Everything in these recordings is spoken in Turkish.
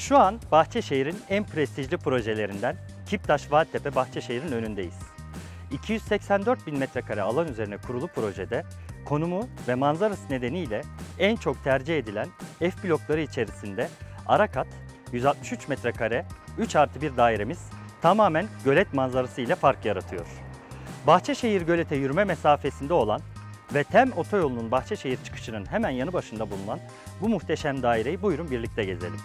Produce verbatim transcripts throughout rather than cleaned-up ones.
Şu an Bahçeşehir'in en prestijli projelerinden Kiptaş Vaattepe Bahçeşehir'in önündeyiz. iki yüz seksen dört bin metrekare alan üzerine kurulu projede konumu ve manzarası nedeniyle en çok tercih edilen F blokları içerisinde ara kat yüz altmış üç metrekare üç artı bir dairemiz tamamen gölet manzarası ile fark yaratıyor. Bahçeşehir Gölet'e yürüme mesafesinde olan ve Tem otoyolunun Bahçeşehir çıkışının hemen yanı başında bulunan bu muhteşem daireyi buyurun birlikte gezelim.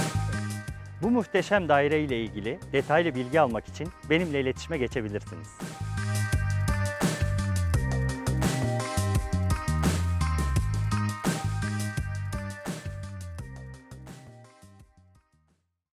Bu muhteşem daire ile ilgili detaylı bilgi almak için benimle iletişime geçebilirsiniz.